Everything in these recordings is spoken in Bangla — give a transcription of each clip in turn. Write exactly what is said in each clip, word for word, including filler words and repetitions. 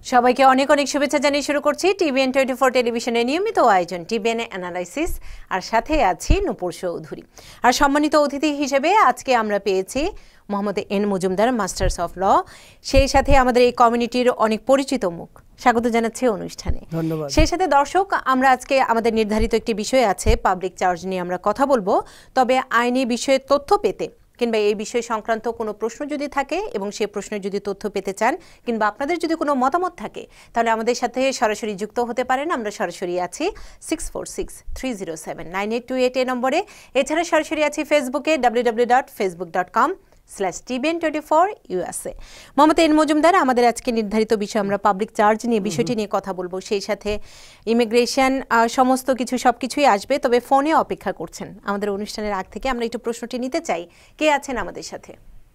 সবাইকে অনেক অনেক শুভেচ্ছা জানিয়ে শুরু করছি টিভিএন টোয়েন্টি ফোর টেলিভিশনের নিয়মিত আয়োজন টিভিএন অ্যানালাইসিস, আর সাথে আছি নূপুর চৌধুরী। আর সম্মানিত অতিথি হিসেবে আজকে আমরা পেয়েছি Mohammad N Majumdar, masters of law. সেই সাথে আমাদের এই কমিউনিটির অনেক পরিচিত মুখ, স্বাগত জানাচ্ছি অনুষ্ঠানে। ধন্যবাদ। সেই সাথে দর্শক, আমরা আজকে আমাদের নির্ধারিত একটি বিষয় আছে, পাবলিক চার্জ নিয়ে আমরা কথা বলবো। তবে আইনি বিষয়ে তথ্য পেতে কিংবা এই বিষয় সংক্রান্ত কোনো প্রশ্ন যদি থাকে এবং সেই প্রশ্নের যদি তথ্য পেতে চান কিংবা আপনাদের যদি কোনো মতামত থাকে, তাহলে আমাদের সাথে সরাসরি যুক্ত হতে পারেন। আমরা সরাসরি আছি six four six three zero seven nine eight two eight এই নম্বরে। এছাড়া সরাসরি আছি ফেসবুকে W W dot Facebook dot com slash TVN twenty four USA. Mohammad N Majumdar, আমাদের আজকে নির্ধারিত বিষয় আমরা পাবলিক চার্জ নিয়ে বিষয়টি নিয়ে কথা বলবো। সেই সাথে ইমিগ্রেশন, সমস্ত কিছু সব কিছুই আসবে। তবে ফোনে অপেক্ষা করছেন আমাদের অনুষ্ঠানের আগ থেকে। আমরা একটু প্রশ্নটি নিতে চাই। কে আছেন আমাদের সাথে?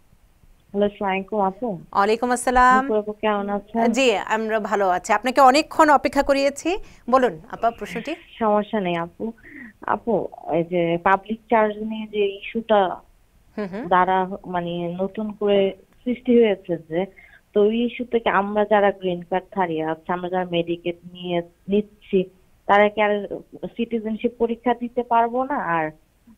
ওয়ালাইকুম আসসালাম। জি, আমরা ভালো আছি। আপনাকে অনেকক্ষণ অপেক্ষা করিয়েছি। বলুন আপা প্রশ্নটি। সমস্যা নেই আপু। আপু, এই যে পাবলিক চার্জ নিয়ে যে ইস্যুটা দ্বারা মানে নতুন করে সৃষ্টি হয়েছে, যে তো এই ইস্যু থেকে আমরা যারা গ্রিন কার্ড হারিয়ে আছে, আমরা যারা মেডিকেট নিয়ে নিচ্ছি, তারা কি আর সিটিজেনশিপ পরীক্ষা দিতে পারবো না? আর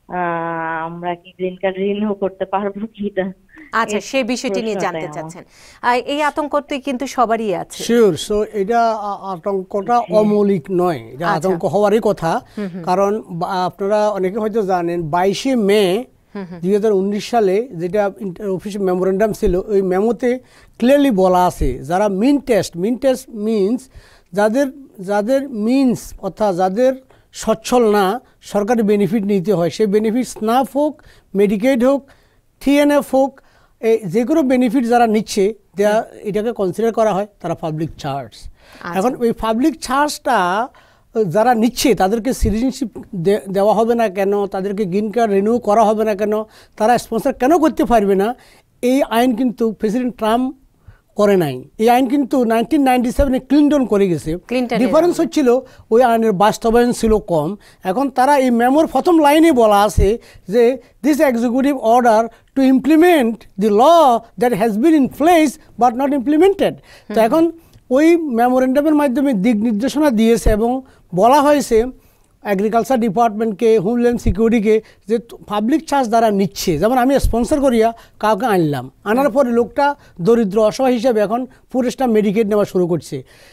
আমরা কি গ্রিন কার্ড রিনিউ করতে পারবো কিনা? আচ্ছা, সেই বিষয়টি নিয়ে জানতে চাচ্ছেন। এই আতঙ্কটি কিন্তু সবারই আছে। শিওর। সো এটা আতঙ্কটা অমৌলিক নয়, এটা আতঙ্ক হওয়ারই কথা। কারণ আপনারা অনেকে হয়তো জানেন, বাইশে মে দুই হাজার উনিশ সালে যেটা অফিসিয়াল মেমোরেন্ডাম ছিল, ওই মেমোতে ক্লিয়ারলি বলা আছে যারা mean test, mean test means যাদের যাদের মিনস অর্থাৎ যাদের সচ্ছল না সরকারি বেনিফিট নিতে হয়, সেই বেনিফিট স্নাফ হোক, মেডিকেড হোক, টিএনএফ হোক, এই যে কোনো বেনিফিট যারা নিচ্ছে দেয়া এটাকে কনসিডার করা হয় তারা পাবলিক চার্জ। এখন ওই পাবলিক চার্জটা যারা নিচ্ছে তাদেরকে সিটিজেনশিপ দেওয়া হবে না কেন, তাদেরকে গ্রিন কার্ড রিনিউ করা হবে না কেন, তারা স্পন্সর কেন করতে পারবে না, এই আইন কিন্তু প্রেসিডেন্ট ট্রাম্প করে নাই। এই আইন কিন্তু নাইনটিন নাইনটি সেভেনে ক্লিনটন করে গেছে। ডিফারেন্স হচ্ছিল ওই আইনের বাস্তবায়ন ছিল কম। এখন তারা এই মেমোর প্রথম লাইনে বলা আছে যে this executive order to implement the law that has been in place but not implemented. তো এখন ওই মেমোরেন্ডামের মাধ্যমে দিক নির্দেশনা দিয়েছে এবং বলা হয়েছে এগ্রিকালচার ডিপার্টমেন্টকে, হোমল্যান্ড সিকিউরিটিকে, যে পাবলিক চার্জ দ্বারা নিচ্ছে, যেমন আমি স্পন্সর করিয়া কাউকে আনলাম, আনার পরে লোকটা দরিদ্র অসহায় হিসেবে এখন পুরুষটা মেডিকেট নেওয়া শুরু করছে।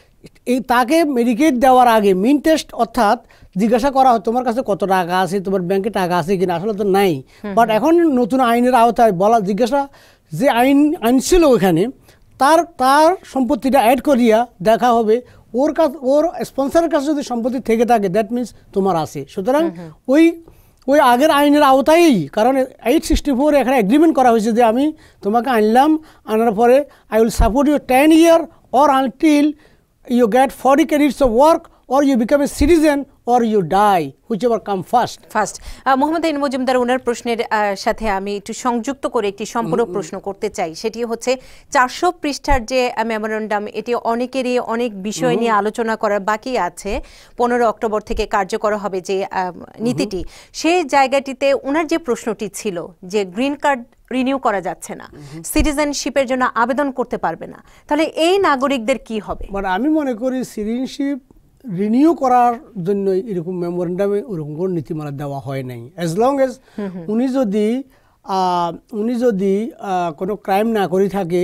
এই তাকে মেডিকেট দেওয়ার আগে মিন টেস্ট অর্থাৎ জিজ্ঞাসা করা হয় তোমার কাছে কত টাকা আছে, তোমার ব্যাংকে টাকা আছে কিনা, আসলে তো নাই। বাট এখন নতুন আইনের আওতায় বলা জিজ্ঞাসা যে আইন আইন ছিল ওখানে, তার তার সম্পত্তিটা অ্যাড করিয়া দেখা হবে ওর কাছে, ওর স্পন্সরের কাছে যদি সম্পত্তি থেকে থাকে দ্যাট মিনস তোমার আছে। সুতরাং ওই ওই আগের আইনের আওতায়ই, কারণ এইট সিক্সটি ফোর এখানে এগ্রিমেন্ট করা হয়েছে যে আমি তোমাকে আনলাম, আনার পরে I will support you ten year or until you get forty credits of work or you become a citizen or you die, whichever come first. First Mohammad N Majumdar, ওনার প্রশ্নের সাথে আমি একটু সংযুক্ত করে একটি সম্পূরক প্রশ্ন করতে চাই। সেটি হচ্ছে চারশো পৃষ্ঠার যে মেমোরেন্ডাম, এটি অনেকেরই অনেক বিষয় নিয়ে আলোচনা করার বাকি আছে। পনেরো অক্টোবর থেকে কার্যকর হবে যে নীতিটি, সেই জায়গাটিতে ওনার যে প্রশ্নটি ছিল যে গ্রিন কার্ড রিনিউ করা যাচ্ছে না, সিটিজেনশিপের জন্য আবেদন করতে পারবে না, তাহলে এই নাগরিকদের কি হবে? মানে আমি মনে করি সিটিজেনশিপ রিনিউ করার জন্য এরকম মেমোরেন্ডামে ওরকম কোনো নীতিমালা দেওয়া হয় নাই। অ্যাজ লং এজ উনি যদি উনি যদি কোনো ক্রাইম না করে থাকে,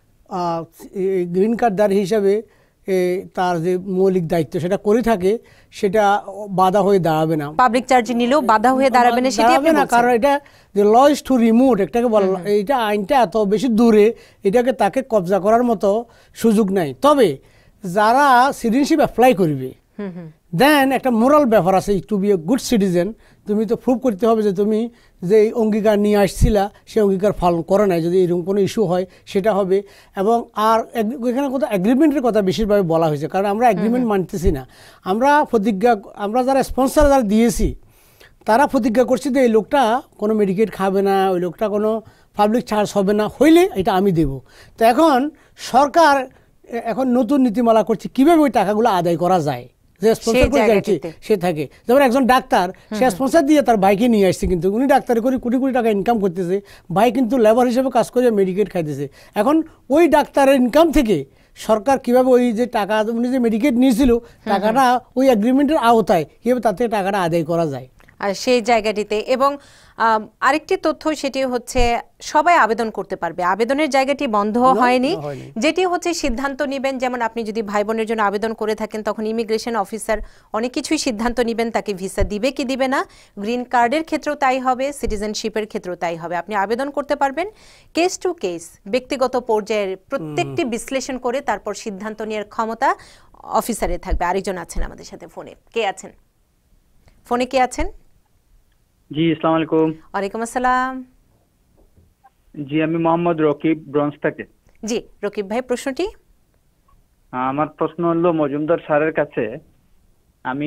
গ্রিন কার্ডদার হিসাবে তার যে মৌলিক দায়িত্ব সেটা করে থাকে, সেটা বাধা হয়ে দাঁড়াবে না। পাবলিক চার্জ নিলেও বাধা হয়ে দাঁড়াবে না, সেটা না, কারণ এটা যে ল ইজ টু রিমোট, এটাকে বলা, এইটা আইনটা এত বেশি দূরে, এটাকে তাকে কবজা করার মতো সুযোগ নাই। তবে যারা সিটিজেনশিপ অ্যাপ্লাই করবে, দেন একটা মোরাল ব্যাপার আছে, to be a good citizen তুমি তো প্রুভ করতে হবে যে তুমি যে অঙ্গীকার নিয়ে আসছিলা সেই অঙ্গীকার পালন করে নাই। যদি এরকম কোনো ইস্যু হয় সেটা হবে। এবং আর এখানে কোথাও অ্যাগ্রিমেন্টের কথা বেশিরভাবে বলা হয়েছে, কারণ আমরা অ্যাগ্রিমেন্ট মানতেছি না। আমরা প্রতিজ্ঞা, আমরা যারা স্পন্সর যারা দিয়েছি তারা প্রতিজ্ঞা করছি যে এই লোকটা কোনো মেডিকেট খাবে না, ওই লোকটা কোনো পাবলিক চার্জ হবে না, হইলে এটা আমি দেব। তো এখন সরকার এখন নতুন নীতিমালা করছে কীভাবে ওই টাকাগুলো আদায় করা যায়, যে স্পন্সর করে যাচ্ছে সে থাকে। যেমন একজন ডাক্তার, সে স্পন্সর দিয়ে তার ভাইকে নিয়ে আসছে, কিন্তু উনি ডাক্তারি করে কোটি কোটি টাকা ইনকাম করতেছে, ভাই কিন্তু লেবার হিসেবে কাজ করে মেডিকেট খাইতেছে। এখন ওই ডাক্তারের ইনকাম থেকে সরকার কিভাবে ওই যে টাকা উনি যে মেডিকেট নিয়েছিল টাকাটা ওই এগ্রিমেন্টের আওতায় কিভাবে তাতে টাকাটা আদায় করা যায় আর সেই জায়গাটিতে এবং আম, আরেকটি তথ্য সেটি হচ্ছে সবাই আবেদন করতে পারবে, আবেদনের জায়গাটি বন্ধ হয়নি, হয়নি। যেটি হচ্ছে সিদ্ধান্ত নেবেন। যেমন আপনি যদি ভাই বোনের জন্য আবেদন করে থাকেন তখন ইমিগ্রেশন অফিসার অনেক কিছুই সিদ্ধান্ত নেবেন তাকে ভিসা দিবে কি দিবে না। গ্রিন কার্ডের ক্ষেত্রেও তাই হবে, সিটিজেনশিপের ক্ষেত্রেও তাই হবে। আপনি আবেদন করতে পারবেন কেস টু কেস, ব্যক্তিগত পর্যায়ের প্রত্যেকটি বিশ্লেষণ করে তারপর সিদ্ধান্ত নেওয়ার ক্ষমতা অফিসারের থাকবে। আরেকজন আছেন আমাদের সাথে ফোনে, কে আছেন ফোনে কে আছেন? জি আসসালামু আলাইকুম। ওয়ালাইকুম আসসালাম। জি আমি মোহাম্মদ রকিব, ব্রঞ্জ থেকে। জি রকিব ভাই, প্রশ্নটি? আমার প্রশ্ন হলো মজুমদার স্যারের কাছে। আমি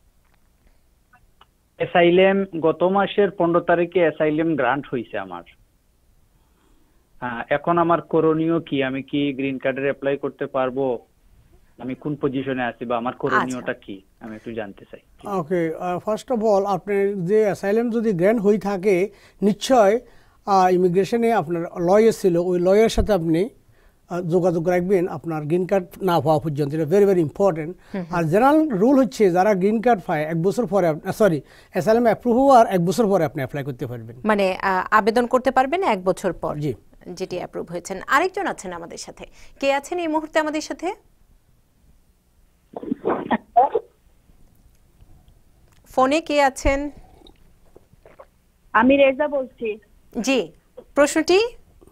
অ্যাসাইলেম গত মাসের পনেরো তারিখে অ্যাসাইলেম গ্রান্ট হয়েছে আমার। এখন আমার করণীয় কি? আমি কি গ্রিন কার্ডের অ্যাপ্লাই করতে পারবো? আমি কোন পজিশনে আছি বা আমার করণীয়টা কি আমি একটু জানতে চাই। ওকে, ফার্স্ট অফ অল আপনার যে অ্যাসাইলাম যদি গ্র্যান্ট হয়ে থাকে নিশ্চয় ইমিগ্রেশনে আপনার লয়ার ছিল, ওই লয়ারের সাথে আপনি যোগাযোগ রাখবেন আপনার গ্রিন কার্ড না পাওয়া পর্যন্ত। এটা ভেরি ভেরি ইম্পর্টেন্ট। আর জেনারেল রুল হচ্ছে যারা গ্রিন কার্ড পায় এক বছর পরে, সরি অ্যাসাইলাম অ্যাপ্রুভ হওয়ার এক বছর পরে আপনি অ্যাপ্লাই করতে পারবেন, মানে আহ, আবেদন করতে পারবেন এক বছর পর। জি, যেটি অ্যাপ্রুভ হয়েছেন। আরেকজন আছেন আমাদের সাথে, কে আছেন এই মুহূর্তে আমাদের সাথে? ফোনে কে আছেন? আমি রেজা বলছি। জি প্রশ্নটি?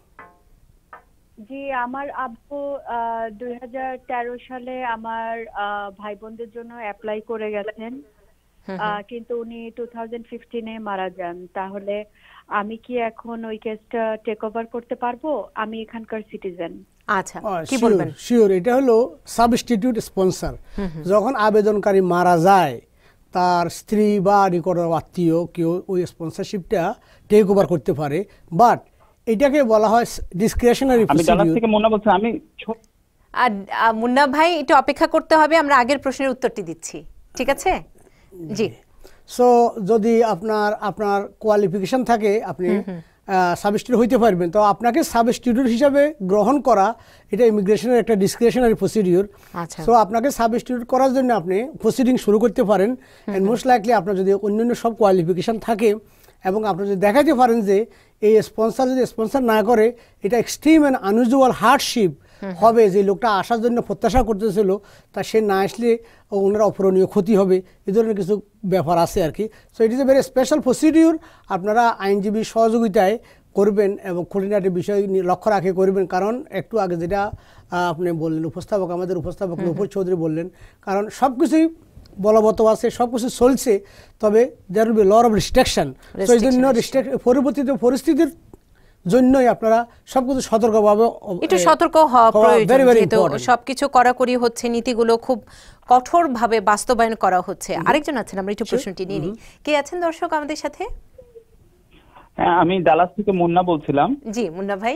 জি আমার আব্বু দুই হাজার তেরো সালে আমার ভাই বোনদের জন্য অ্যাপ্লাই করে গেছেন, কিন্তু উনি টু থাউজেন্ড ফিফটিনে মারা যান। তাহলে আমি কি এখন ওই কেসটা টেক ওভার করতে পারবো? আমি এখানকার সিটিজেন। আচ্ছা কি বলবেন? শিওর, এটা হলো সাবস্টিটিউট স্পন্সর। যখন আবেদনকারী মারা যায় তার স্ত্রী বা নিকট আত্মীয় কেউ ওই স্পন্সরশিপটা টেক ওভার করতে পারে, বাট এটাকে বলা হয় ডিসক্রিশনারি আমি ডালাস থেকে মুন্না বলছি। আমি আর মুন্না ভাই একটু অপেক্ষা করতে হবে, আমরা আগের প্রশ্নের উত্তরটি দিচ্ছি, ঠিক আছে? জি। সো যদি আপনার আপনার কোয়ালিফিকেশন থাকে আপনি সাবস্টিটিউট হইতে পারবেন, তো আপনাকে সাবস্টিটিউট হিসাবে গ্রহণ করা এটা ইমিগ্রেশনের একটা ডিসক্রিশনারি প্রসিডিউর। সো আপনাকে সাবস্টিটিউট করার জন্য আপনি প্রসিডিং শুরু করতে পারেন। এন্ড মোস্ট লাইকলি আপনার যদি অন্যান্য সব কোয়ালিফিকেশন থাকে এবং আপনি যদি দেখাতে পারেন যে এই স্পন্সর যদি স্পন্সর না করে এটা এক্সট্রিম অ্যান্ড আনইউজুয়াল হার্ডশিপ হবে, যে লোকটা আসার জন্য প্রত্যাশা করতেছিল তা সে না আসলে ওনার অপূরণীয় ক্ষতি হবে, এই ধরনের কিছু ব্যাপার আছে আর কি। So it is a very special procedure. আপনারা আইনজীবীর সহযোগিতায় করবেন এবং খুঁটিনাটি বিষয় লক্ষ্য রাখে করবেন, কারণ একটু আগে যেটা আপনি বললেন উপস্থাপক, আমাদের উপস্থাপক নূপুর চৌধুরী বললেন, কারণ সব কিছুই বলবৎ আছে, সব কিছু চলছে, তবে there will be lot of restriction. তো এই জন্য পরবর্তীতে পরিস্থিতির জন্যই আপনারা সবকিছু সতর্কভাবে একটু সতর্ক হওয়া প্রয়োজন, যেহেতু সবকিছু কড়াকড়ি হচ্ছে, নীতিগুলো খুব কঠোরভাবে বাস্তবায়ন করা হচ্ছে। আরেকজন আছেন, আমরা একটু প্রশ্নটি নিয়ে নিই। কে আছেন দর্শক আমাদের সাথে? আমি ডালাস থেকে মুন্না বলছিলাম। জি মুন্না ভাই।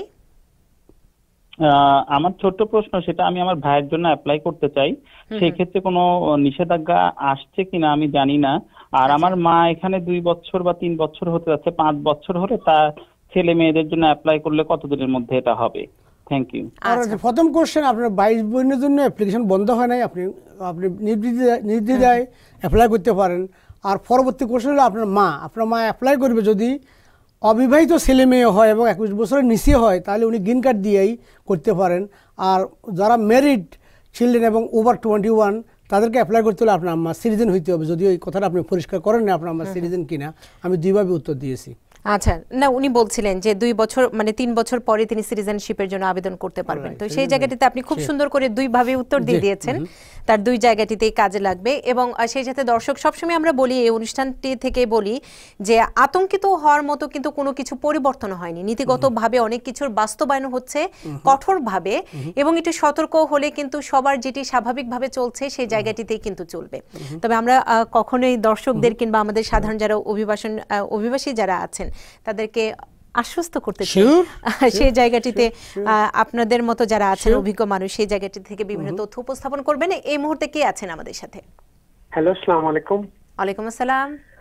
আমার ছোট্ট প্রশ্ন, সেটা আমি আমার ভাইয়ের জন্য অ্যাপ্লাই করতে চাই, সেই ক্ষেত্রে কোনো নিষেধাজ্ঞা আসছে কিনা আমি জানি না। আর আমার মা এখানে দুই বছর বা তিন বছর হতে যাচ্ছে, পাঁচ বছর হলে তার ছেলে মেয়েদের জন্য অ্যাপ্লাই করলে কতদিনের মধ্যে এটা হবে? Thank you. প্রথম কোশ্চেন, আপনার বাইশ বোনের জন্য অ্যাপ্লিকেশন বন্ধ হয় নাই, আপনি আপনি নির্দ্বিধায় অ্যাপ্লাই করতে পারেন। আর পরবর্তী কোশ্চেন হলো আপনার মা, আপনার মা অ্যাপ্লাই করবে যদি অবিবাহিত ছেলে মেয়ে হয় এবং একুশ বছরের নিচে হয় তাহলে উনি গ্রিন কার্ড দিয়েই করতে পারেন। আর যারা ম্যারিড চিলড্রেন এবং ওভার টোয়েন্টি ওয়ান তাদেরকে অ্যাপ্লাই করতে হলে আপনার আম্মা সিটিজেন হইতে হবে। যদিও এই কথাটা আপনি পরিষ্কার করেন না আপনার আম্মা সিটিজেন কিনা, আমি দুইভাবে উত্তর দিয়েছি। আচ্ছা, না উনি বলছিলেন যে দুই বছর মানে তিন বছর পরে তিনি সিটিজেনশিপের জন্য আবেদন করতে পারবেন। তো সেই জায়গাটিতে আপনি খুব সুন্দর করে দুই ভাবে উত্তর দিয়ে দিয়েছেন, তার দুই জায়গাটিতেই কাজে লাগবে। এবং সেই সাথে দর্শক, সবসময় আমরা বলি এই অনুষ্ঠানটি থেকে বলি যে আতঙ্কিত হওয়ার মতো কিন্তু কোনো কিছু পরিবর্তন হয়নি, নীতিগতভাবে অনেক কিছুর বাস্তবায়ন হচ্ছে কঠোরভাবে, এবং একটু সতর্ক হলে কিন্তু সবার যেটি স্বাভাবিকভাবে চলছে সেই জায়গাটিতেই কিন্তু চলবে। তবে আমরা কখনোই দর্শকদের কিংবা আমাদের সাধারণ যারা অভিবাসন অভিবাসী যারা আছেন তাদেরকে আশ্বস্ত করতে চাই সেই জায়গাটিতে আপনাদের মতো যারা আছেন অভিজ্ঞ মানুষ সেই জায়গাটি থেকে বিভিন্ন তথ্য উপস্থাপন করবেন। এই মুহূর্তে কে আছেন আমাদের সাথে? হ্যালো, আসসালামু আলাইকুম। ওয়ালাইকুম আসসালাম।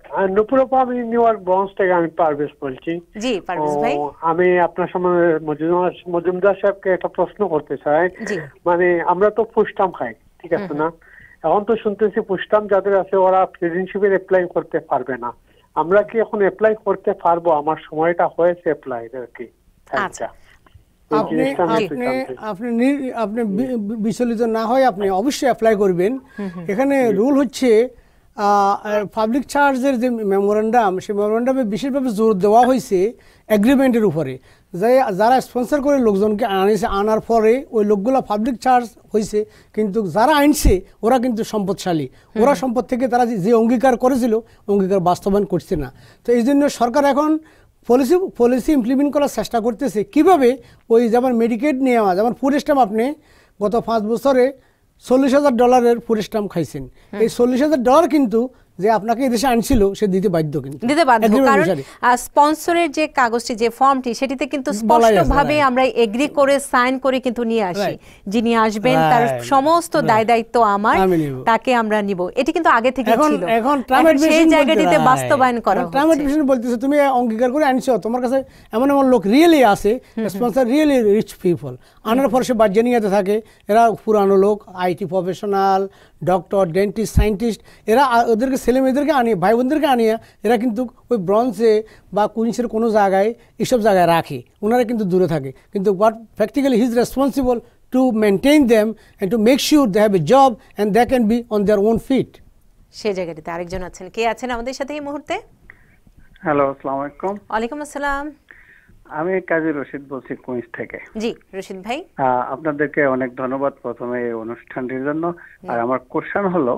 নুপুর আপা, আমি নিউ ইয়র্ক ব্রঞ্জ থেকে আমি পারভেজ বলছি। জি পারভেজ ভাই, আমি আপনার সামনে মজুমদার মজুমদার সাহেবকে একটা প্রশ্ন করতে চাই। মানে আমরা তো পুষ্টাম খাই, ঠিক আছে না? এখন তো শুনতেছি পুষ্টাম যাদের আছে ওরা সিটিজেনশিপের অ্যাপ্লাই করতে পারবে না। আমরা কি এখন অ্যাপ্লাই করতে পারবো? আমার সময়টা হয়েছে অ্যাপ্লাই আর কি। আচ্ছা, আপনি আপনি আপনি আপনি বিচলিত না হয় আপনি অবশ্যই অ্যাপ্লাই করবেন। এখানে রুল হচ্ছে পাবলিক চার্জের যে মেমোরেন্ডাম, সেই মেমোরেন্ডামে বিশেষভাবে জোর দেওয়া হয়েছে এগ্রিমেন্টের উপরে, যে যারা স্পন্সর করে লোকজনকে আনিছে, আনার পরে ওই লোকগুলো পাবলিক চার্জ হয়েছে, কিন্তু যারা আনছে ওরা কিন্তু সম্পদশালী, ওরা সম্পদ থেকে তারা যে অঙ্গীকার করেছিল অঙ্গীকার বাস্তবায়ন করছে না। তো এই জন্য সরকার এখন পলিসি পলিসি ইমপ্লিমেন্ট করার চেষ্টা করতেছে কীভাবে ওই যেমন মেডিকেড নেওয়া, যেমন ফুড স্ট্যাম্প আপনি গত পাঁচ বছরে চল্লিশ হাজার ডলারের ফুড স্ট্যাম্প খাইছেন, এই চল্লিশ হাজার ডলার কিন্তু যে আপনাকে এই দেশে আনছিল সে দিতে বাধ্য, কিন্তু দিতে বাধ্য, কারণ স্পন্সরের যে কাগজটি, যে ফর্মটি, সেটিতে কিন্তু স্পষ্টভাবে আমরা এগ্রি করে সাইন করে কিন্তু নিয়ে আসি, যিনি আসবেন তার সমস্ত দায় দায়িত্ব আমার, তাকে আমরা নিব। এটি কিন্তু আগে থেকে ছিল, এখন সেই জায়গাটিতে বাস্তবায়ন করা হচ্ছে। ট্রাম্প এডমিশন বলতেছে তুমি অঙ্গীকার করে আনছো, তোমার কাছে এমন এমন লোক রিয়েলি আছে, স্পন্সর রিয়েলি রিচ পিপল, আনার পর সে বার্জিনিয়াতে থাকে, এরা পুরানো লোক, IT professional, doctor, dentist, scientist, এরা ওদেরকে ছেলে মেয়েদেরকে আনিয়ে, ভাই বোনদেরকে আনিয়ে এরা কিন্তু ওই ব্রঞ্জে বা কুইন্সের কোনো জায়গায় এইসব জায়গায় রাখে, ওনারা কিন্তু দূরে থাকে, কিন্তু what practically he is responsible to maintain them and to make sure they have a job and they can be on their own feet. সেই জায়গাটিতে আরেকজন আছেন, কে আছেন আমাদের সাথে এই মুহূর্তে? হ্যালো, আসসালামু আলাইকুম। ওয়ালাইকুম আসসালাম। আমি কাজী রশিদ বলছি কুইন্স থেকে। জি রশিদ ভাই, আপনাদেরকে অনেক ধন্যবাদ প্রথমে এই অনুষ্ঠানটির জন্য। আর আমার কোশ্চেন হলো,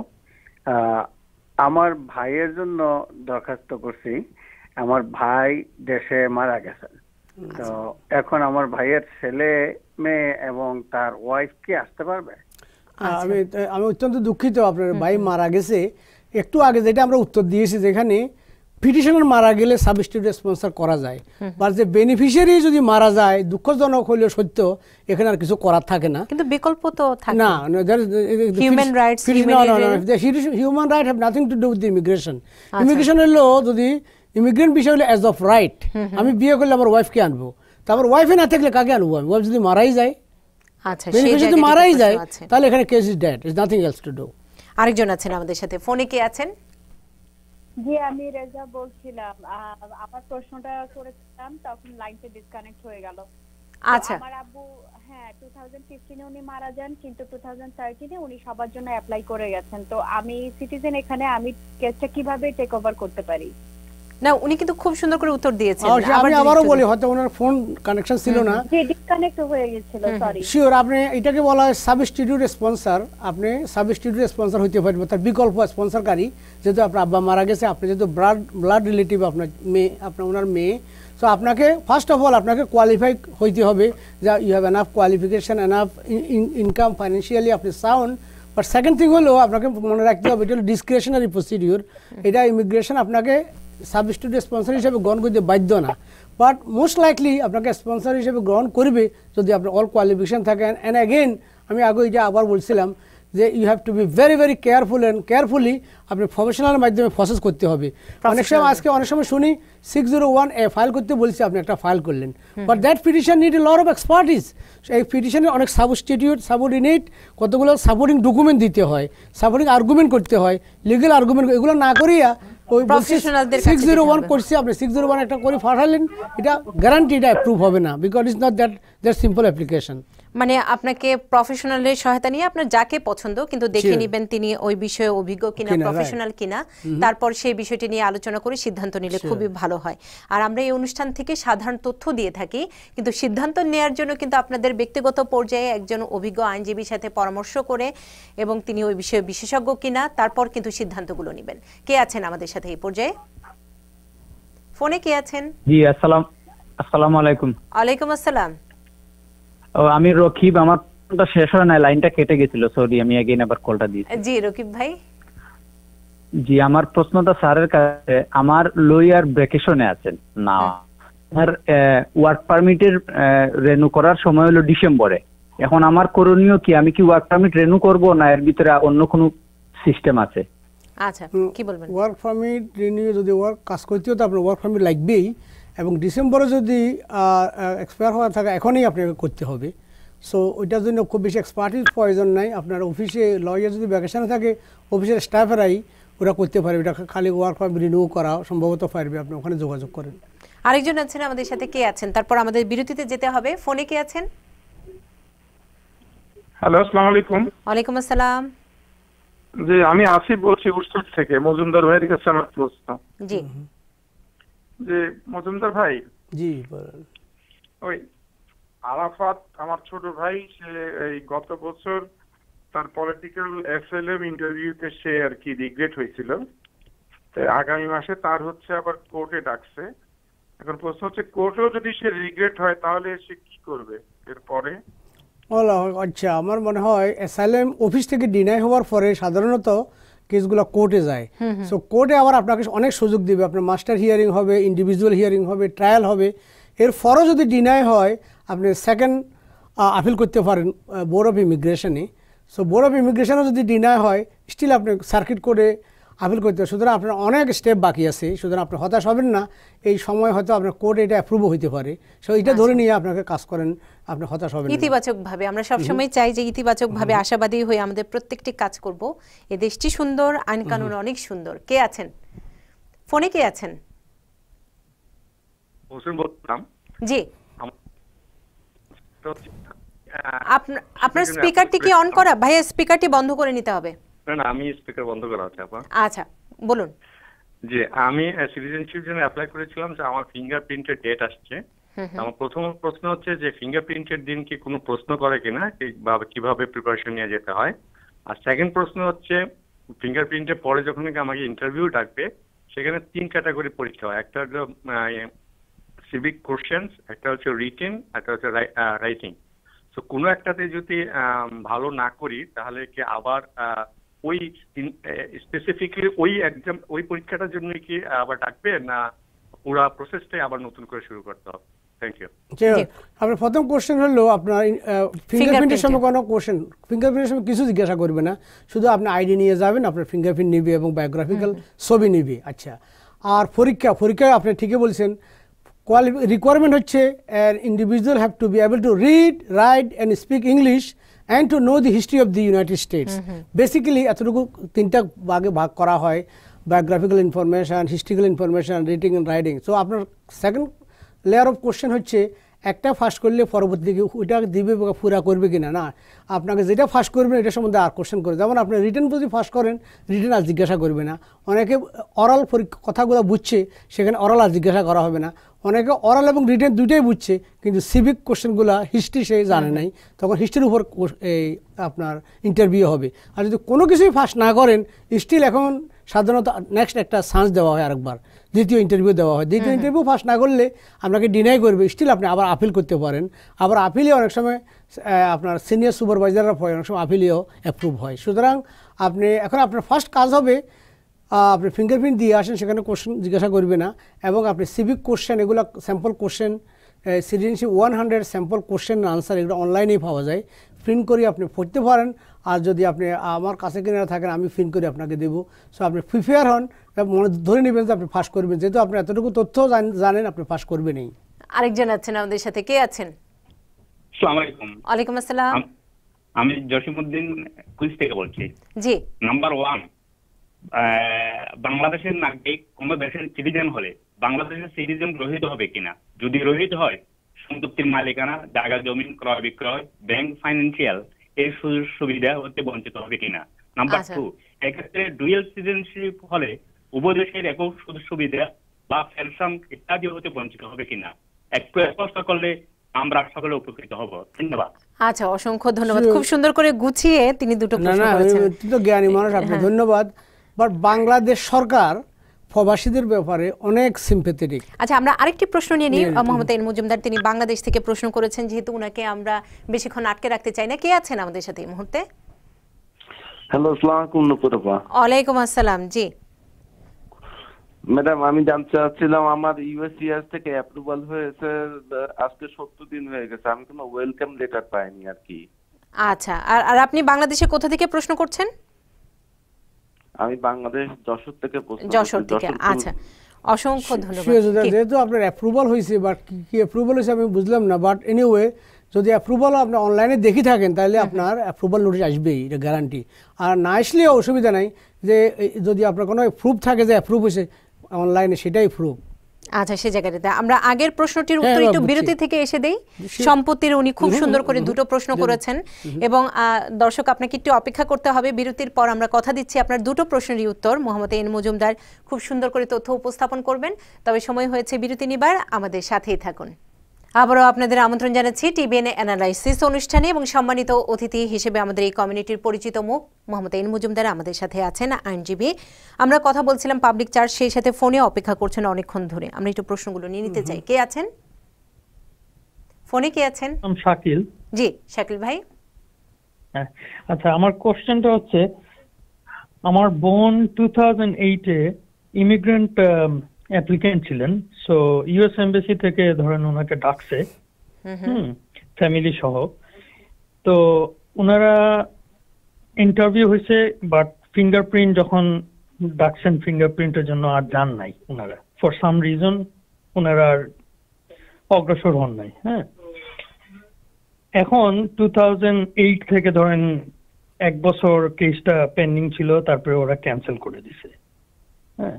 আমার ভাইয়ের জন্য দরখাস্ত করছি, আমার ভাই দেশে মারা গেছেন, তো এখন আমার ভাইয়ের ছেলে মেয়ে এবং তার ওয়াইফ কি আসতে পারবে? আমি আমি অত্যন্ত দুঃখিত, আপনার ভাই মারা গেছে। একটু আগে যেটা আমরা উত্তর দিয়েছি, যেখানে পিটিশনার মারা গেলে সাবস্টিটিউট স্পন্সর করা যায়, বা যে বেনিফিশিয়ারি যদি মারা যায়, দুঃখজনক হলেও সত্য, এখানে আর কিছু করার থাকে না, কিন্তু বিকল্প তো থাকে না। Human rights, human right have nothing to do with immigration. Immigration হলো যদি ইমিগ্রেন্ট বিষয় হলো অ্যাজ অফ রাইট, আমি বিয়ে করলে আমার ওয়াইফকে আনবো, তারপর ওয়াইফে না থাকলে কাকে আনবো আমি? ওয়াইফ যদি মারাই যায়, আচ্ছা যদি মারাই যায়, তাহলে এখানে case is dead, is nothing else to do. আরেকজন আছেন আমাদের সাথে, ফোনে কে আছেন? জি আমি রেজা বলছিলাম, আমার প্রশ্নটা করেছিলাম তখন লাইনটা ডিসকানেক্ট হয়ে গেল। আচ্ছা, আমার আব্বু হ্যাঁ টু থাউজেন্ড ফিফটিনে উনি মারা যান, কিন্তু টু থাউজেন্ড থার্টিনে উনি সবার জন্য অ্যাপ্লাই করে গেছেন। তো আমি সিটিজেন, এখানে আমি কেসটা কিভাবে টেক ওভার করতে পারি? না উনি কিন্তু খুব সুন্দর করে উত্তর দিয়েছেন। আমি আবারও বলি, হয়তো ওনার ফোন কানেকশন ছিল না, জি ডিসকানেক্ট হয়ে গিয়েছিল, সরি। শিওর, আপনি এটাকে বলা হয় সাবস্টিটিউট স্পন্সর। আপনি সাবস্টিটিউট স্পন্সর হইতে পারবেন, তার বিকল্প স্পন্সরকারী। যেহেতু আপনার আব্বা মারা গেছে, আপনি যেহেতু ব্লাড ব্লাড রিলেটিভ, আপনার মেয়ে, আপনার ওনার মেয়ে, সো আপনাকে ফার্স্ট অফ অল আপনাকে কোয়ালিফাই হইতে হবে, যে you have enough qualification, enough income, financially আপনি সাউন্ড। বাট সেকেন্ড থিং হলো আপনাকে মনে রাখতে হবে, এটা হলো ডিসক্রিশনারি প্রসিডিউর। এটা ইমিগ্রেশন আপনাকে সাবস্টিটিউট স্পন্সর হিসেবে গ্রহণ করতে বাধ্য না, বাট মোস্ট লাইকলি আপনাকে স্পন্সর হিসেবে গ্রহণ করবে যদি আপনার অল কোয়ালিফিকেশন থাকে। অ্যান্ড অ্যাগেন আমি আগে এটা আবার বলছিলাম যে you have to be very very careful and carefully আপনি প্রফেশনাল মাধ্যমে প্রসেস করতে হবে। অনেক সময় আজকে অনেক সময় শুনি six zero one A file করতে বলছি, আপনি একটা ফাইল করলেন, but that petition need a lot of expertise. এই পিটিশনে অনেক সাবস্টিটিউট, সাবঅর্ডিনেট, কতগুলো সাপোর্টিং ডকুমেন্ট দিতে হয়, সাপোর্টিং আর্গুমেন্ট করতে হয়, লিগ্যাল আর্গুমেন্ট, এগুলো না করিয়া ওই সিক্স জিরো ওয়ান করছি, আপনি সিক্স জিরো ওয়ান একটা করে পাঠালেন, এটা গ্যারান্টি এটা অ্যাপ্রুভ হবে না, because it's not that that simple application. মানে আপনাকে প্রফেশনালের সহায়তা নিয়ে আপনার যাকে পছন্দ কিন্তু দেখে নেবেন তিনি ওই বিষয়ে অভিজ্ঞ কিনা, প্রফেশনাল কিনা, তারপর সেই বিষয়টি নিয়ে আলোচনা করে সিদ্ধান্ত নিলে খুবই ভালো হয়। আর আমরা এই অনুষ্ঠান থেকে সাধারণ তথ্য দিয়ে থাকি, কিন্তু সিদ্ধান্ত নেওয়ার জন্য কিন্তু আপনাদের ব্যক্তিগত পর্যায়ে একজন অভিজ্ঞ আইনজীবীর সাথে পরামর্শ করে এবং তিনি ওই বিষয়ে বিশেষজ্ঞ কিনা, তারপর কিন্তু সিদ্ধান্তগুলো নেবেন। কে আছেন আমাদের সাথে এই পর্যায়ে? ফোনে কে আছেন? জি আসসালাম আসসালামু আলাইকুম। ওয়ালাইকুম আসসালাম। ও আমি রকিব, আমার ফোনটা শেষ হয় না, লাইনটা কেটে গেছিল, সরি, আমি এগেইন আবার কলটা দিয়েছি। জি রকিব ভাই। জি আমার প্রশ্নটা স্যারের কাছে, আমার লয়ার ভ্যাকেশনে আছেন না, আর ওয়ার্ক পারমিটের রেনু করার সময় হলো ডিসেম্বরে। এখন আমার করণীয় কি? আমি কি ওয়ার্ক পারমিট রেনু করব না এর ভিতরে অন্য কোনো সিস্টেম আছে? আচ্ছা কি বলবেন? ওয়ার্ক পারমিট রিনিউ যদি ওয়ার্ক কাজ করতেও তো আপনার ওয়ার্ক পারমিট লাগবেই, এবং ডিসেম্বরে যদি এক্সপায়ার হওয়া থাকে এখনই আপনাকে করতে হবে। সো ওইটার জন্য খুব বেশি এক্সপার্টিস প্রয়োজন নাই। আপনার অফিসে লয়ার যদি ভ্যাকেশনে থাকে অফিসের স্টাফেরাই ওরা করতে পারবে, এটা খালি ওয়ার্ক পারমিট রিনিউ করা সম্ভবত পারবে, আপনি ওখানে যোগাযোগ করেন। আরেকজন আছেন আমাদের সাথে, কে আছেন? তারপর আমাদের বিরতিতে যেতে হবে। ফোনে কে আছেন? হ্যালো, আসসালামু আলাইকুম। ওয়ালাইকুম আসসালাম। জি, আমি আসিফ বলছি উড়সুট থেকে। মজুমদার ভাইয়ের কাছে আমার প্রশ্ন। জি যে মজুমদার ভাই, জি বলেন। ওই আরাফাত আমার ছোট ভাই, সে এই গত বছর তার পলিটিক্যাল এসএলএম ইন্টারভিউতে সে আর কি রিগ্রেট হয়েছিল, আগামী মাসে তার হচ্ছে আবার কোর্টে ডাকছে। এখন প্রশ্ন হচ্ছে কোর্টেও যদি সে রিগ্রেট হয় তাহলে সে কি করবে এরপরে? আচ্ছা, আমার মনে হয় অ্যাসাইলাম অফিস থেকে ডিনাই হওয়ার পরে সাধারণত কেসগুলো কোর্টে যায়। সো কোর্টে আবার আপনাকে অনেক সুযোগ দিবে, আপনার মাস্টার হিয়ারিং হবে, ইন্ডিভিজুয়াল হিয়ারিং হবে, ট্রায়াল হবে। এরপরও যদি ডিনাই হয় আপনি সেকেন্ড আপিল করতে পারেন বোর্ড অফ ইমিগ্রেশনে। সো বোর্ড অফ ইমিগ্রেশনও যদি ডিনাই হয় স্টিল আপনি সার্কিট কোর্টে আপিল করতে হবে। সুতরাং আপনার অনেক স্টেপ বাকি আছে, সুতরাং আপনি হতাশ হবেন না। এই সময় হয়তো আপনার কোর্ট এটা অ্যাপ্রুভও হতে পারে। সো এটা ধরে নিয়ে আপনাকে কাজ করেন, আপনি হতাশ হবেন না। ইতিবাচকভাবে আমরা সবসময় চাই যে ইতিবাচকভাবে আশাবাদী হয়ে আমাদের প্রত্যেকটি কাজ করব। এই দেশটি সুন্দর, আইন কানুন অনেক সুন্দর। কে আছেন ফোনে? কে আছেন? হোসেন বলতাম। জি, আপনার স্পিকারটি কি অন করা? ভাইয়া স্পিকারটি বন্ধ করে নিতে হবে। না না, আমি স্পিকার বন্ধ করা আছে আপা। আচ্ছা বলুন। জি, আমি সিটিজেনশিপ জন্য অ্যাপ্লাই করেছিলাম, যে আমার ফিঙ্গারপ্রিন্টের ডেট আসছে। আমার প্রথম প্রশ্ন হচ্ছে যে ফিঙ্গারপ্রিন্টের দিন কি কোনো প্রশ্ন করে কিনা, কিভাবে কিভাবে প্রিপারেশন নিয়ে যেতে হয়। আর সেকেন্ড প্রশ্ন হচ্ছে ফিঙ্গারপ্রিন্টের পরে যখন আমাকে ইন্টারভিউ ডাকবে সেখানে তিন ক্যাটাগরি পরীক্ষা হয়। একটা হলো সিভিক কোশ্চেন্স, একটা হচ্ছে রিটেন, একটা হচ্ছে রাইটিং। তো কোনো একটাতে যদি ভালো না করি তাহলে কি আবার ওই স্পেসিফিকলি ওই এক্সাম ওই পরীক্ষাটার জন্য কি আবার ডাকবে, না পুরো প্রসেসটাই আবার নতুন করে শুরু করতে হবে? Thank you. আপনার প্রথম কোশ্চেন হলো আপনার ফিঙ্গারপ্রিন্টের সময় কোনো কোশ্চেন ফিঙ্গারপ্রিন্টের সময় কিছু জিজ্ঞাসা করবে না, শুধু আপনি আইডি নিয়ে যাবেন, আপনার ফিঙ্গারপ্রিন্ট নিবে এবং বায়োগ্রাফিক্যাল ছবি নিবে। আচ্ছা, আর পরীক্ষা পরীক্ষায় আপনি ঠিকই বলছেন, রিকোয়ারমেন্ট হচ্ছে an individual have to be able to read, write and speak English and to know the history of the United States. Basically এতটুকু তিনটা ভাগে ভাগ করা হয়, biographical information, historical information, reading and writing. So আপনার সেকেন্ড লেয়ার অফ কোশ্চেন হচ্ছে একটা ফার্স্ট করলে পরবর্তী দিকে ওইটা দিবে বা পুরা করবে কিনা। না, আপনাকে যেটা ফার্স্ট করবেন এটা সম্বন্ধে আর কোশ্চেন করে, যেমন আপনি রিটেন যদি ফার্স্ট করেন রিটেন আর জিজ্ঞাসা করবে না। অনেকে অরাল কথাগুলো বুঝছে, সেখানে অরাল আর জিজ্ঞাসা করা হবে না। অনেকে অরাল এবং রিটেন দুইটাই বুঝছে, কিন্তু সিভিক কোশ্চেনগুলো হিস্ট্রি সে জানে নাই, তখন হিস্ট্রির উপর এই আপনার ইন্টারভিউ হবে। আর যদি কোনো কিছুই ফার্স্ট না করেন স্টিল এখন সাধারণত নেক্সট একটা চান্স দেওয়া হয়, আরেকবার দ্বিতীয় ইন্টারভিউ দেওয়া হয়। দ্বিতীয় ইন্টারভিউ ফার্স্ট না করলে আপনাকে ডিনাই করবে, স্টিল আপনি আবার আপিল করতে পারেন। আবার আপিলে অনেক সময় আপনার সিনিয়র সুপারভাইজাররা হয়, অনেক সময় আপিলেও অ্যাপ্রুভ হয়। সুতরাং আপনি এখন আপনার ফার্স্ট কাজ হবে আপনি ফিঙ্গারপ্রিন্ট দিয়ে আসেন, সেখানে কোশ্চেন জিজ্ঞাসা করবে না, এবং আপনি সিভিক কোশ্চেন এগুলো sample question citizenship one hundred sample question answer এগুলো অনলাইনেই পাওয়া যায়, প্রিন্ট করে আপনি পড়তে পারেন। আর যদি আপনি আমার কাছে কিনে থাকেন আমি প্রিন্ট করে আপনাকে দেবো। সো আপনি প্রিপেয়ার হন, মনে ধরে নেবেন যে আপনি ফাঁস করবেন, যেহেতু আপনি এতটুকু তথ্য জানেন আপনি ফাঁস করবেনই। আরেকজন আছেন আমাদের সাথে, কে আছেন? আসসালামু আলাইকুম। ওয়ালাইকুম আসসালাম। আমি জসিমউদ্দিন কুইজ থেকে বলছি। জি। নাম্বার ওয়ান, বাংলাদেশের নাগরিক কোন দেশের সিটিজেন হলে বাংলাদেশের সিটিজেন রহিত হবে কিনা, যদি রহিত হয় সম্পত্তির মালিকানা, জায়গা জমি ক্রয় বিক্রয়, ব্যাংক ফাইন্যান্সিয়াল এই সুযোগ সুবিধা হতে বঞ্চিত হবে কিনা। নাম্বার টু, এক্ষেত্রে ডুয়েল সিটিজেনশিপ হলে উভয় দেশের একক সুযোগ সুবিধা বা পেনশন ইত্যাদি হতে বঞ্চিত হবে কিনা, একটু স্পষ্ট করলে আমরা সকলে উপকৃত হব। ধন্যবাদ। আচ্ছা, অসংখ্য ধন্যবাদ। খুব সুন্দর করে গুছিয়ে তিনি দুটো প্রশ্ন করেছেন। না না, জ্ঞানী মানুষ, আপনি ধন্যবাদ। বাট বাংলাদেশ সরকার প্রবাসীদের ব্যাপারে অনেক সিম্পেথেটিক। আচ্ছা, আমরা আরেকটি প্রশ্ন নিয়ে নিই। মোহাম্মদ এন মজুমদার তিনি বাংলাদেশ থেকে প্রশ্ন করেছেন, যেহেতু উনাকে আমরা বেশিক্ষণ আটকে রাখতে চাই না। কে আছেন আমাদের সাথে এই মুহূর্তে? হ্যালো, আসসালামু আলাইকুম নূপুর আপা। ওয়ালাইকুম আসসালাম। জি ম্যাডাম, আমি জানতে চাচ্ছিলাম আমার ইউএসসিএস থেকে অ্যাপ্রুভাল হয়েছে, আজকে সত্তর দিন হয়ে গেছে, আমি কোনো ওয়েলকাম লেটার পাইনি আর কি। আচ্ছা, আর আর আপনি বাংলাদেশে কোথা থেকে প্রশ্ন করছেন? আমি বাংলাদেশ যশোর থেকে প্রশ্ন যশোর থেকে, আচ্ছা অসংখ্য ধন্যবাদ। যেহেতু আপনার অ্যাপ্রুভাল হয়েছে, বাট কি অ্যাপ্রুভাল হয়েছে আমি বুঝলাম না, বাট এনিওয়ে যদি অ্যাপ্রুভাল আপনি অনলাইনে দেখে থাকেন তাহলে আপনার অ্যাপ্রুভাল নোটিশ আসবেই, এটা গ্যারান্টি। আর না আসলেও অসুবিধা নাই, যে যদি আপনার কোনো প্রুফ থাকে যে অ্যাপ্রুভ হয়েছে অনলাইনে, সেটাই প্রুফ। আচ্ছা, সে জায়গাটাতে আমরা আগের প্রশ্নটির উত্তর একটু বিরতি থেকে এসে দেই। সম্পত্তির উনি খুব সুন্দর করে দুটো প্রশ্ন করেছেন এবং দর্শক আপনাকে একটু অপেক্ষা করতে হবে, বিরতির পর আমরা কথা দিচ্ছি আপনার দুটো প্রশ্নেরই উত্তর মোহাম্মদ এন মজুমদার খুব সুন্দর করে তথ্য উপস্থাপন করবেন। তবে সময় হয়েছে বিরতি নিবার, আমাদের সাথেই থাকুন। আবারও আপনাদের আমন্ত্রণ জানাচ্ছি টিবিএন অ্যানালাইসিস অনুষ্ঠানে এবং সম্মানিত অতিথি হিসেবে আমাদের এই কমিউনিটির পরিচিত মুখ মোহাম্মদ এন মজুমদার আমাদের সাথে আছেন, আইনজীবী। আমরা কথা বলছিলাম পাবলিক চার্জ, সেই সাথে ফোনে অপেক্ষা করছেন অনেকক্ষণ ধরে। আমরা একটু প্রশ্নগুলো নিয়ে নিতে চাই। কে আছেন ফোনে? কে আছেন? আমি শাকিল। জি শাকিল ভাই। হ্যাঁ, আচ্ছা, আমার কোশ্চেনটা হচ্ছে, আমার বোন টু থাউজেন্ড এইটে ইমিগ্রেন্ট অ্যাপ্লিকেন্ট ছিলেন। সো ইউএস এমবাসি থেকে ধরেন ওনাকে ডাকছে, হুম, ফ্যামিলি সহ। তো ওনারা ইন্টারভিউ হয়েছে, বাট ফিঙ্গারপ্রিন্ট যখন ডাকছেন ফিঙ্গারপ্রিন্টের জন্য আর যান নাই ওনারা, ফর সাম রিজন ওনারা আর অগ্রসর হন নাই। হ্যাঁ, এখন টু থাউজেন্ড এইট থেকে ধরেন এক বছর কেসটা পেন্ডিং ছিল, তারপরে ওরা ক্যান্সেল করে দিছে। হ্যাঁ,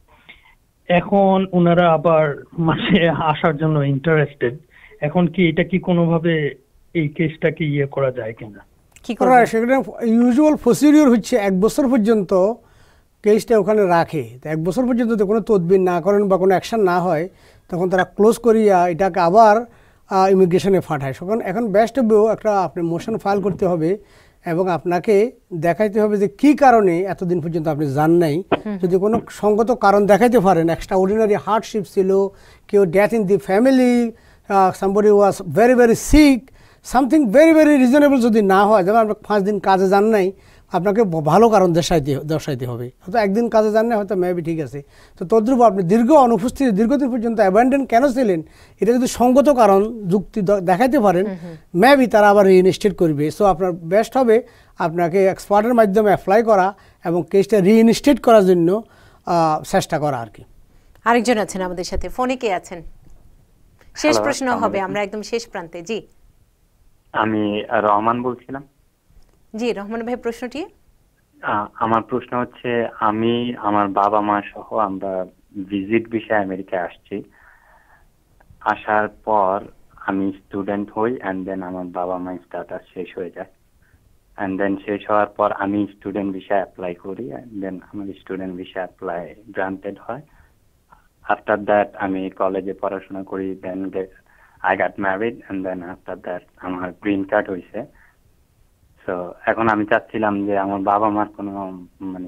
এখন ওনারা আবার মাসে আসার জন্য ইন্টারেস্টেড। এখন কি এটা কি কোনোভাবে এই কেসটা কি ইয়ে করা যায় কিনা? কি করা সেটা ইউজুয়াল প্রসিডিওর হচ্ছে এক বছর পর্যন্ত কেসটা ওখানে রাখে। এক বছর পর্যন্ত যদি কোনো তদবির না করেন বা কোনো অ্যাকশন না হয়, তখন তারা ক্লোজ করিয়া এটাকে আবার ইমিগ্রেশনে পাঠায়। তখন এখন বেস্ট হবেও একটা আপনি মোশন ফাইল করতে হবে এবং আপনাকে দেখাইতে হবে যে কি কারণে এতদিন পর্যন্ত আপনি যান নাই। যদি কোনো সঙ্গত কারণ দেখাইতে পারেন, এক্সট্রা অর্ডিনারি হার্ডশিপ ছিল, কেউ death in the family, somebody was very very sick, something very very reasonable যদি না হয়, যেমন আপনি পাঁচ দিন কাজে যান নাই, আপনাকে ভালো কারণ দর্শাইতে দর্শাইতে হবে। হয়তো একদিন কাজে যান না, হয়তো মেবি ঠিক আছে। তো তদ্রূপ আপনি দীর্ঘ অনুপস্থিতি, দীর্ঘদিন পর্যন্ত অ্যাবান্ডন কেন ছিলেন, এটা যদি সঙ্গত কারণ যুক্তি দেখাইতে পারেন, মেবি তারা আবার রিইনস্টেট করবে। সো আপনার বেস্ট হবে আপনাকে এক্সপার্টের মাধ্যমে অ্যাপ্লাই করা এবং কেসটা রিইনস্টেট করার জন্য চেষ্টা করা আর কি। আরেকজন আছেন আমাদের সাথে ফোনে। কে আছেন? শেষ প্রশ্ন হবে, আমরা একদম শেষ প্রান্তে। জি, আমি রহমান বলছিলাম। জি রহমান ভাই, প্রশ্নটি? আমার প্রশ্ন হচ্ছে, আমি আমার বাবা মা সহ আমরা ভিজিট বিষয়ে আমেরিকায় আসছি। আসার পর আমি স্টুডেন্ট হই, অ্যান্ড দেন আমার বাবা মা স্ট্যাটাস শেষ হয়ে যায়, অ্যান্ড দেন শেষ হওয়ার পর আমি স্টুডেন্ট ভিসায় অ্যাপ্লাই করি, অ্যান্ড দেন আমার স্টুডেন্ট ভিসা অ্যাপ্লাই গ্রান্টেড হয়। আফটার দ্যাট আমি কলেজে পড়াশোনা করি, then I got married, and then after that আমার গ্রিন কার্ড হয়েছে। তো এখন আমি চাচ্ছিলাম যে আমার বাবা মার কোনো মানে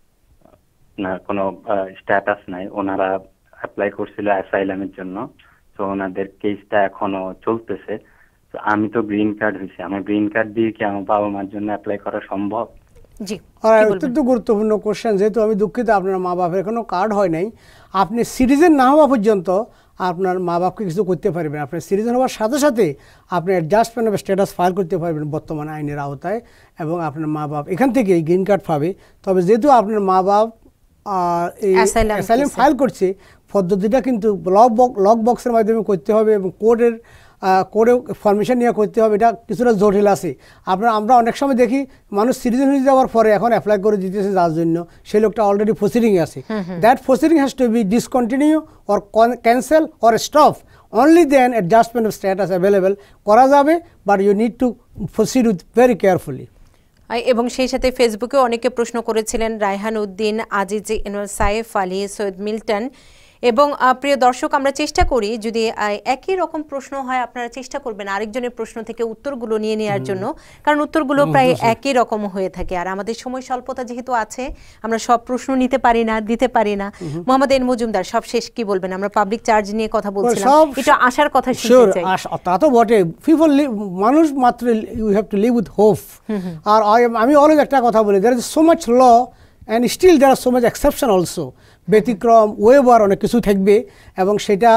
কোনো স্ট্যাটাস নাই, ওনারা অ্যাপ্লাই করছিল অ্যাসাইলামের জন্য, তো ওনাদের কেসটা এখনো চলতেছে। তো আমি তো গ্রিন কার্ড হয়েছে, আমার গ্রিন কার্ড দিয়ে কি আমার বাবা মার জন্য অ্যাপ্লাই করা সম্ভব? জি, অত্যন্ত গুরুত্বপূর্ণ কোশ্চেন। যেহেতু আমি দুঃখিত আপনার মা বাপের কোনো কার্ড হয় নাই, আপনি সিটিজেন না হওয়া পর্যন্ত আপনার মা বাপকে কিছু করতে পারবেন। আপনার সিটিজেন হওয়ার সাথে সাথে আপনি অ্যাডজাস্টমেন্ট অফ স্ট্যাটাস ফাইল করতে পারবেন বর্তমান আইনের আওতায়, এবং আপনার মা বাপ এখান থেকে গ্রিন কার্ড পাবে। তবে যেহেতু আপনার মা বাপ এই অ্যাসাইলাম ফাইল করছে, পদ্ধতিটা কিন্তু লক বক্স লক বক্সের মাধ্যমে করতে হবে এবং কোর্টের কোর্টেও পারমিশন নিয়ে করতে হবে। এটা কিছুটা জটিল আছে। আপনার আমরা অনেক সময় দেখি মানুষ সিটিজেন হয়ে যাওয়ার পরে এখন অ্যাপ্লাই করে দিতেছে যার জন্য সেই লোকটা অলরেডি প্রসিডিংয়ে আছে। That proceeding has to be discontinue or cancel or stop, only then adjustment of status available করা যাবে, but you need to proceed with very carefully. এবং সেই সাথে ফেসবুকে অনেকে প্রশ্ন করেছিলেন, রায়হান উদ্দিন, আজিজ সাইফ আলী, সৈয়দ মিল্টন। এবং প্রিয় দর্শক, আমরা চেষ্টা করি যদি একই রকম প্রশ্ন হয় আপনারা চেষ্টা করবেন আরেকজনের প্রশ্ন থেকে উত্তরগুলো নিয়ে নেওয়ার জন্য, কারণ উত্তরগুলো প্রায় একই রকম হয়ে থাকে। আর আমাদের সময় স্বল্পতা যেহেতু আছে, আমরা সব প্রশ্ন নিতে পারি না, দিতে পারি না। মোহাম্মদ এন মজুমদার, সব শেষ কি বলবেন? আমরা পাবলিক চার্জ নিয়ে কথা বলছিলাম, এটা আশার কথা শুনতে চাই। তা তো বটে, পিপল মানুষ মাত্র you have to live with hope. আর আমি অলওয়েজ একটা কথা বলি, there is so much law and still there are so much exception also. ব্যতিক্রম ওয়েবার অনেক কিছু থাকবে এবং সেটা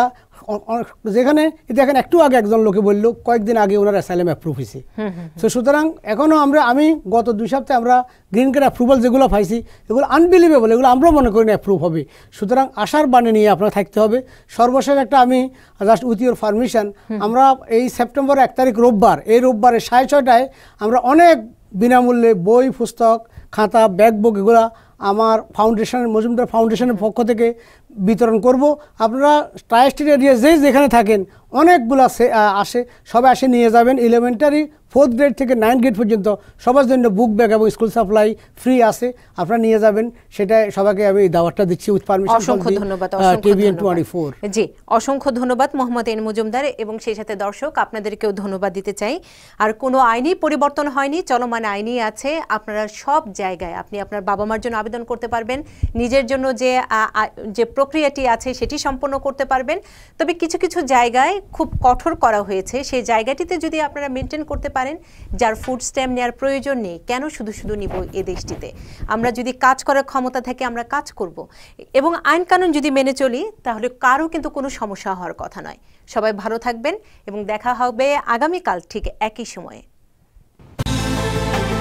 যেখানে দেখেন একটু আগে একজন লোকে বললো কয়েকদিন আগে ওনার অ্যাসাইলাম অ্যাপ্রুভ হয়েছে। তো সুতরাং এখনও আমরা আমি গত দুই সপ্তাহে আমরা গ্রিন কার্ড অ্যাপ্রুভাল যেগুলো পাইছি এগুলো আনবিলিভেবল, এগুলো আমরাও মনে করি না অ্যাপ্রুভ হবে। সুতরাং আশার বাণী নিয়ে আপনারা থাকতে হবে। সর্বশেষ একটা আমি জাস্ট উইথ ইউর পারমিশন, আমরা এই সেপ্টেম্বর এক তারিখ রোববার, এই রোববারে সাড়ে ছয়টায় আমরা অনেক বিনামূল্যে বই, পুস্তক, খাতা, ব্যাগ বুক এগুলা আমার ফাউন্ডেশনের মজুমদার ফাউন্ডেশনের পক্ষ থেকে বিতরণ করব। আপনারা ট্রাই স্টেট এরিয়া যে যেখানে থাকেন অনেকগুলা আসে, সবাই আসে নিয়ে যাবেন। এলিমেন্টারি ফোর্থ গ্রেড থেকে নাইন গ্রেড পর্যন্ত সবার জন্য বুক ব্যাগ এবং স্কুল সাপ্লাই ফ্রি আছে, আপনারা নিয়ে যাবেন। সেটা সবাইকে আমি দাওয়াতটা দিচ্ছি উইথ পারমিশন। অসংখ্য ধন্যবাদ। টিভিএন টোয়েন্টি ফোর জি, অসংখ্য ধন্যবাদ মোহাম্মদ এন মজুমদার, এবং সেই সাথে দর্শক আপনাদেরকেও ধন্যবাদ দিতে চাই। আর কোনো আইনি পরিবর্তন হয়নি, চলমান আইনই আছে। আপনারা সব জায়গায় আপনি আপনার বাবা মার জন্য আবেদন করতে পারবেন, নিজের জন্য যে যে প্রক্রিয়াটি আছে সেটি সম্পন্ন করতে পারবেন। তবে কিছু কিছু জায়গায় খুব কঠোর করা হয়েছে, সেই জায়গাটিতে যদি আপনারা মেনটেন করতে পারেন, যার ফুড স্ট্যাম্প নেওয়ার প্রয়োজন নেই, কেন শুধু শুধু নিব এ দেশটিতে? আমরা যদি কাজ করার ক্ষমতা থাকে আমরা কাজ করব, এবং আইন কানুন যদি মেনে চলি তাহলে কারো কিন্তু কোনো সমস্যা হওয়ার কথা নয়। সবাই ভালো থাকবেন এবং দেখা হবে আগামীকাল ঠিক একই সময়ে।